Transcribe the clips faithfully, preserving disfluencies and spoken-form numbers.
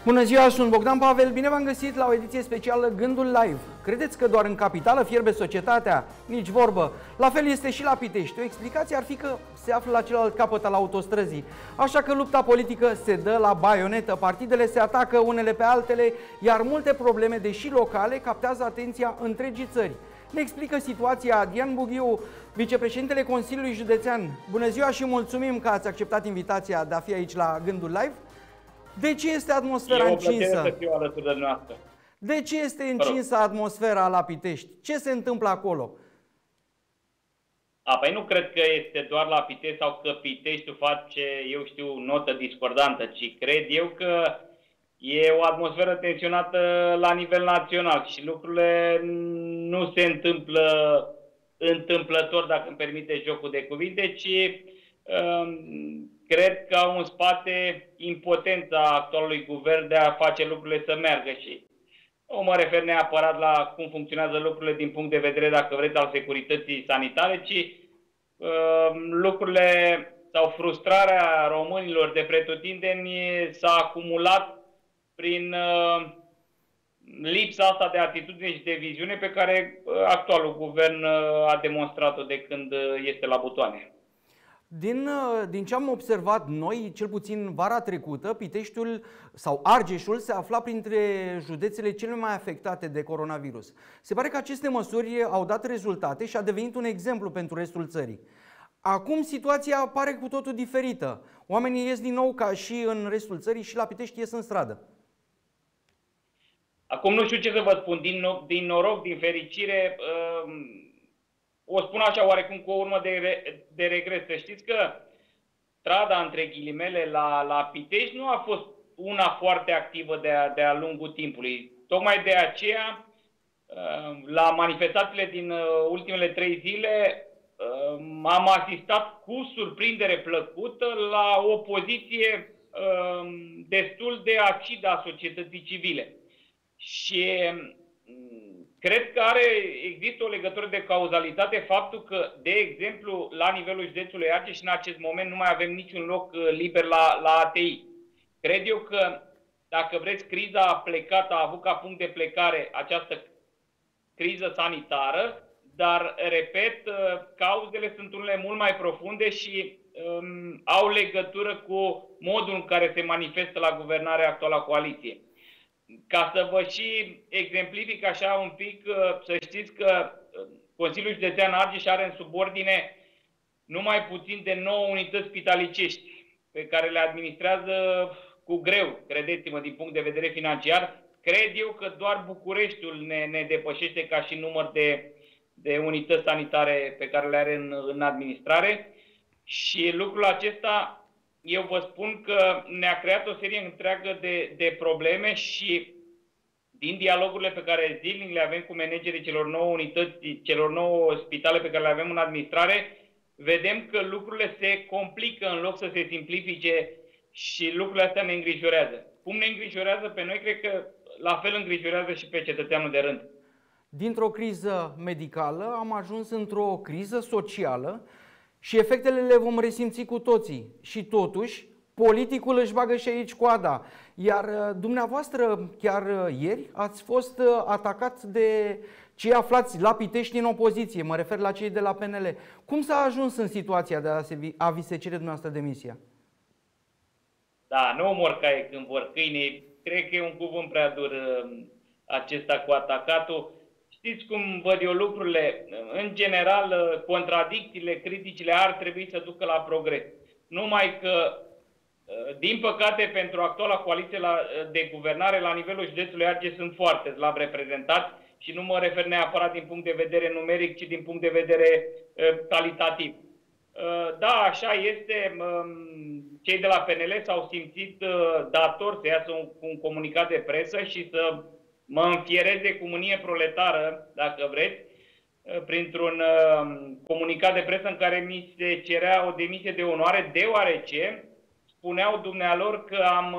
Bună ziua, sunt Bogdan Pavel, bine v-am găsit la o ediție specială Gândul Live. Credeți că doar în capitală fierbe societatea? Nici vorbă. La fel este și la Pitești. O explicație ar fi că se află la celălalt capăt al autostrăzii. Așa că lupta politică se dă la baionetă, partidele se atacă unele pe altele, iar multe probleme, deși locale, captează atenția întregii țări. Ne explică situația Dian Bughiu, vicepreședintele Consiliului Județean. Bună ziua și mulțumim că ați acceptat invitația de a fi aici la Gândul Live. De ce este atmosfera încinsă? Să fiu alături de noastră. De ce este încinsă atmosfera la Pitești? Ce se întâmplă acolo? A, păi nu cred că este doar la Pitești sau că Piteștiul face, eu știu, notă discordantă, ci cred eu că e o atmosferă tensionată la nivel național și lucrurile nu se întâmplă întâmplător, dacă îmi permite jocul de cuvinte, ci um, cred că au în spate impotența actualului guvern de a face lucrurile să meargă și nu mă refer neapărat la cum funcționează lucrurile din punct de vedere, dacă vreți, al securității sanitare, ci uh, lucrurile sau frustrarea românilor de pretutindeni s-a acumulat prin uh, lipsa asta de atitudine și de viziune pe care uh, actualul guvern uh, a demonstrat-o de când uh, este la butoane. Din, din ce am observat noi, cel puțin vara trecută, Piteștiul sau Argeșul se afla printre județele cele mai afectate de coronavirus. Se pare că aceste măsuri au dat rezultate și a devenit un exemplu pentru restul țării. Acum situația pare cu totul diferită. Oamenii ies din nou ca și în restul țării și la Pitești ies în stradă. Acum nu știu ce să vă spun, din, din noroc, din fericire, uh... o spun așa oarecum cu o urmă de, re, de regres. Să știți că strada, între ghilimele, la, la Pitești nu a fost una foarte activă de-a de-a lungul timpului. Tocmai de aceea, la manifestațiile din ultimele trei zile, am asistat cu surprindere plăcută la o poziție destul de acidă a societății civile. Și cred că are, există o legătură de cauzalitate faptul că, de exemplu, la nivelul județului Argeș în acest moment nu mai avem niciun loc liber la, la A T I. Cred eu că, dacă vreți, criza a plecat, a avut ca punct de plecare această criză sanitară, dar, repet, cauzele sunt unele mult mai profunde și um, au legătură cu modul în care se manifestă la guvernarea actuală a coaliției. Ca să vă și exemplific așa un pic, să știți că Consiliul Județean Argeș are în subordine numai puțin de nouă unități spitalicești, pe care le administrează cu greu, credeți-mă, din punct de vedere financiar. Cred eu că doar Bucureștiul ne, ne depășește ca și număr de, de unități sanitare pe care le are în, în administrare. Și lucrul acesta, eu vă spun că ne-a creat o serie întreagă de, de probleme și din dialogurile pe care zilnic le avem cu managerii celor nouă unități, celor nouă spitale pe care le avem în administrare, vedem că lucrurile se complică în loc să se simplifice și lucrurile astea ne îngrijorează. Cum ne îngrijorează pe noi, cred că la fel îngrijorează și pe cetățeanul de rând. Dintr-o criză medicală am ajuns într-o criză socială și efectele le vom resimți cu toții. Și totuși, politicul își bagă și aici coada. Iar dumneavoastră, chiar ieri, ați fost atacat de cei aflați la Pitești în opoziție. Mă refer la cei de la P N L. Cum s-a ajuns în situația de a, se, a vi se cere dumneavoastră demisia? Da, nu morcaie când vor câine. Cred că e un cuvânt prea dur acesta cu atacatul. Știți cum văd eu lucrurile? În general, contradicțiile, criticile ar trebui să ducă la progres. Numai că, din păcate, pentru actuala coaliție de guvernare, la nivelul județului Argeș sunt foarte slab reprezentați și nu mă refer neapărat din punct de vedere numeric, ci din punct de vedere calitativ. Da, așa este. Cei de la P N L s-au simțit datori să iasă un, un comunicat de presă și să mă înfiereze cu mânie proletară, dacă vreți, printr-un comunicat de presă în care mi se cerea o demisie de onoare, deoarece spuneau dumnealor că am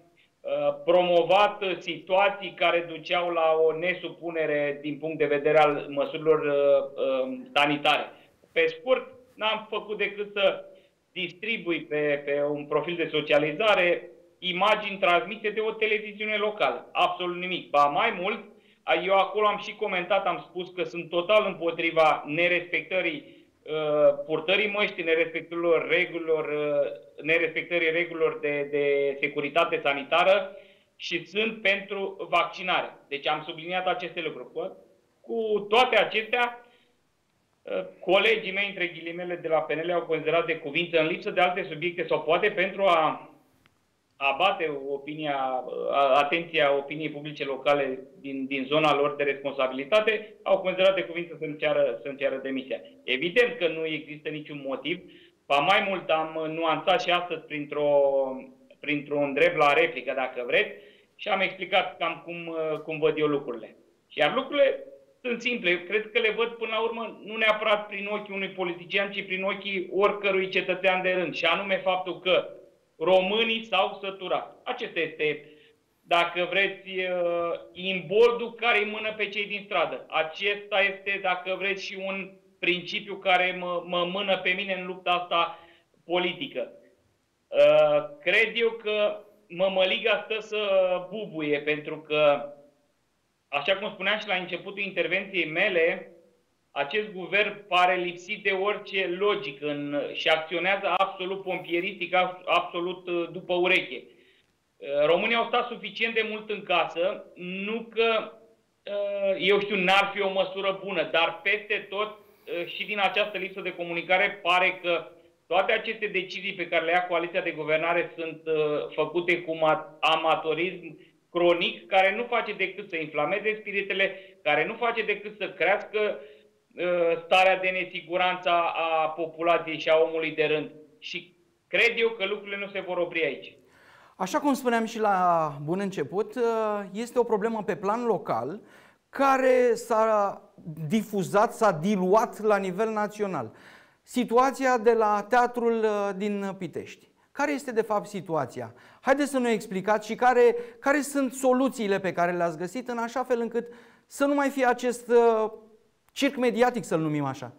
promovat situații care duceau la o nesupunere din punct de vedere al măsurilor sanitare. Pe scurt, n-am făcut decât să distribui pe, pe un profil de socializare imagini transmise de o televiziune locală. Absolut nimic. Ba mai mult, eu acolo am și comentat, am spus că sunt total împotriva nerespectării uh, purtării măștii, nerespectărilor regulilor, uh, nerespectării regulilor de, de securitate sanitară și sunt pentru vaccinare. Deci am subliniat aceste lucruri. Cu, cu toate acestea, uh, colegii mei, între ghilimele, de la P N L au considerat de cuvință în lipsă de alte subiecte sau poate pentru a abate opinia, atenția opiniei publice locale din, din zona lor de responsabilitate, au considerat de cuvință să-mi ceară, să-mi ceară demisia. Evident că nu există niciun motiv, ba mai mult am nuanțat și astăzi printr-o, printr-un drept la replică, dacă vreți, și am explicat cam cum, cum văd eu lucrurile. Iar lucrurile sunt simple. Eu cred că le văd până la urmă nu neapărat prin ochii unui politician, ci prin ochii oricărui cetățean de rând. Și anume faptul că românii s-au săturat. Acesta este, dacă vreți, imboldul care îi mână pe cei din stradă. Acesta este, dacă vreți, și un principiu care mă, mă mână pe mine în lupta asta politică. Cred eu că mămăliga stă să bubuie, pentru că, așa cum spuneam și la începutul intervenției mele, acest guvern pare lipsit de orice logică în, și acționează absolut pompieristic, absolut după ureche. Românii au stat suficient de mult în casă, nu că, eu știu, n-ar fi o măsură bună, dar peste tot și din această lipsă de comunicare pare că toate aceste decizii pe care le ia coaliția de guvernare sunt făcute cu amatorism cronic, care nu face decât să inflameze spiritele, care nu face decât să crească starea de nesiguranță a populației și a omului de rând. Și cred eu că lucrurile nu se vor opri aici. Așa cum spuneam și la bun început, este o problemă pe plan local care s-a difuzat, s-a diluat la nivel național. Situația de la teatrul din Pitești. Care este de fapt situația? Haideți să ne explicați și care, care sunt soluțiile pe care le-ați găsit în așa fel încât să nu mai fie acest circ mediatic, să-l numim așa.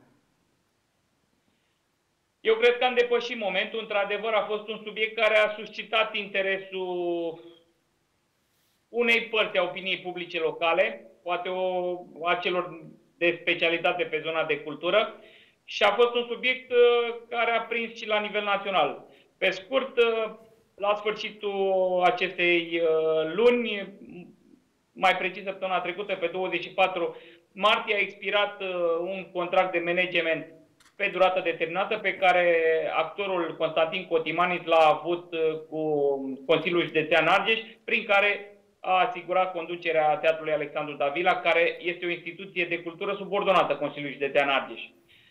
Eu cred că am depășit momentul. Într-adevăr, a fost un subiect care a suscitat interesul unei părți a opiniei publice locale, poate o, a celor de specialitate pe zona de cultură, și a fost un subiect care a prins și la nivel național. Pe scurt, la sfârșitul acestei luni, mai precis săptămâna trecută, pe douăzeci și patru martie, a expirat un contract de management pe durată determinată pe care actorul Constantin Cotimanis l-a avut cu Consiliul Județean Argeș, prin care a asigurat conducerea Teatrului Alexandru Davila, care este o instituție de cultură subordonată Consiliului Județean Argeș.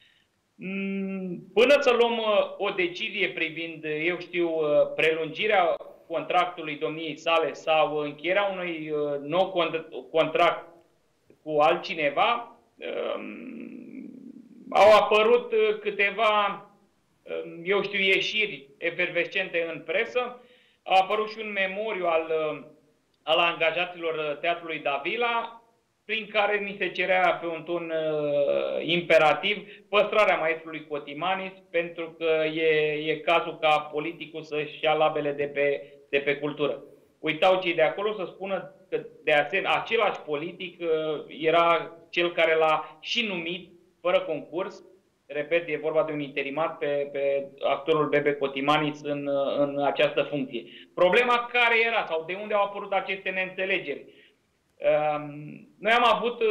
Până să luăm o decizie privind, eu știu, prelungirea contractului domniei sale sau încheierea unui nou contract cu altcineva, au apărut câteva, eu știu, ieșiri efervescente în presă. A apărut și un memoriu al, al angajaților Teatrului Davila, prin care ni se cerea pe un ton uh, imperativ păstrarea maestrului Cotimanis, pentru că e, e cazul ca politicul să-și ia labele de pe, de pe cultură. Uitau cei de acolo să spună că, de asemenea, același politic uh, era cel care l-a și numit, fără concurs, repet, e vorba de un interimat pe, pe actorul Bebe Cotimanis în, în această funcție. Problema care era sau de unde au apărut aceste neînțelegeri? Noi am avut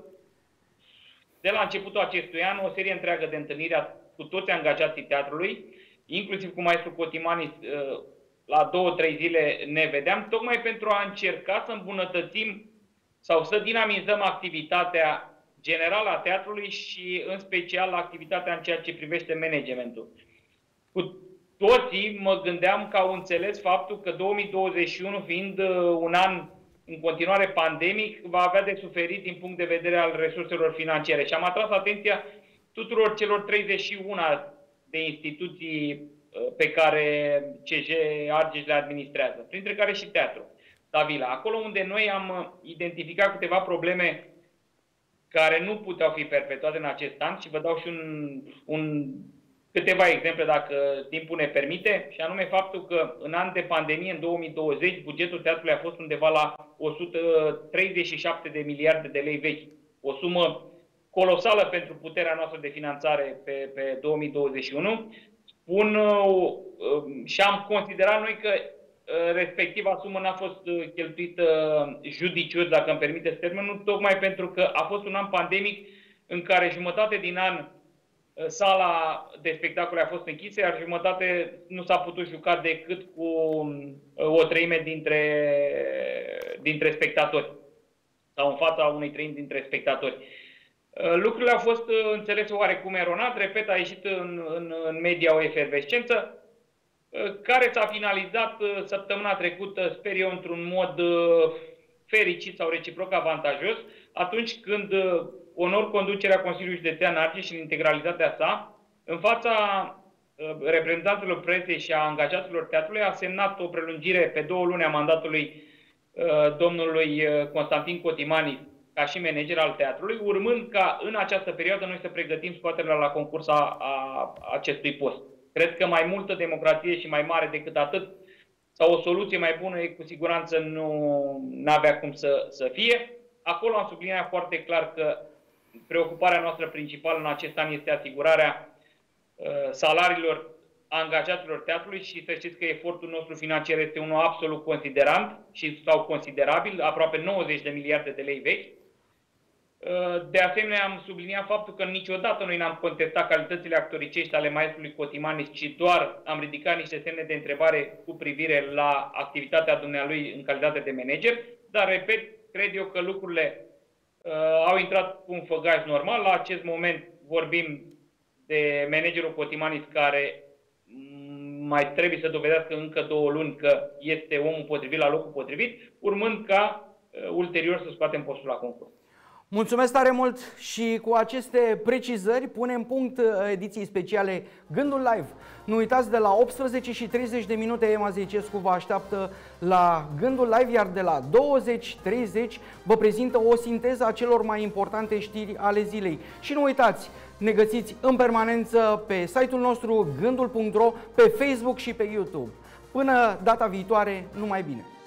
de la începutul acestui an o serie întreagă de întâlniri cu toți angajații teatrului, inclusiv cu maestru Cotimanis. La două, trei zile ne vedeam, tocmai pentru a încerca să îmbunătățim sau să dinamizăm activitatea generală a teatrului și în special activitatea în ceea ce privește managementul. Cu toții mă gândeam că au înțeles faptul că două mii douăzeci și unu, fiind un an în continuare pandemic, va avea de suferit din punct de vedere al resurselor financiare. Și am atras atenția tuturor celor treizeci și unu de instituții pe care C J Argeș le administrează, printre care și Teatru Davila. Acolo unde noi am identificat câteva probleme care nu puteau fi perpetuate în acest an, și vă dau și un, un câteva exemple, dacă timpul ne permite, și anume faptul că în an de pandemie, în două mii douăzeci, bugetul teatrului a fost undeva la o sută treizeci și șapte de miliarde de lei vechi. O sumă colosală pentru puterea noastră de finanțare pe, pe două mii douăzeci și unu. Spun uh, și am considerat noi că uh, respectiva sumă n-a fost cheltuită judicios, dacă îmi permiteți termenul, tocmai pentru că a fost un an pandemic în care jumătate din an sala de spectacole a fost închisă, iar jumătate nu s-a putut juca decât cu o treime dintre, dintre spectatori sau în fața unei treimi dintre spectatori. Lucrurile au fost înțelese oarecum eronat, repet, a ieșit în, în, în media o efervescență care s-a finalizat săptămâna trecută, sper eu, într-un mod fericit sau reciproc avantajos, atunci când onor conducerea Consiliului Județean Argeș în integralitatea sa, în fața reprezentanților presei și a angajaților teatrului, a semnat o prelungire pe două luni a mandatului uh, domnului Constantin Cotimani ca și manager al teatrului, urmând ca în această perioadă noi să pregătim scoaterea la concurs a, a acestui post. Cred că mai multă democrație și mai mare decât atât, sau o soluție mai bună, cu siguranță nu avea cum să, să fie. Acolo am subliniat foarte clar că preocuparea noastră principală în acest an este asigurarea uh, salariilor angajaților teatrului și să știți că efortul nostru financiar este unul absolut considerant și sau considerabil, aproape nouăzeci de miliarde de lei vechi. Uh, de asemenea, am subliniat faptul că niciodată noi n-am contestat calitățile actoricești ale maestrului Cotimanis, ci doar am ridicat niște semne de întrebare cu privire la activitatea dumnealui în calitate de manager, dar, repet, cred eu că lucrurile Uh, au intrat cu un făgaș normal. La acest moment vorbim de managerul Cotimanis care mai trebuie să dovedească încă două luni că este omul potrivit la locul potrivit, urmând ca uh, ulterior să scoatem postul la concurs. Mulțumesc tare mult și cu aceste precizări punem punct ediției speciale Gândul Live. Nu uitați, de la optsprezece și treizeci de minute Ema Zeicescu vă așteaptă la Gândul Live, iar de la douăzeci treizeci vă prezintă o sinteză a celor mai importante știri ale zilei. Și nu uitați, ne găsiți în permanență pe site-ul nostru gândul punct ro, pe Facebook și pe YouTube. Până data viitoare, numai bine!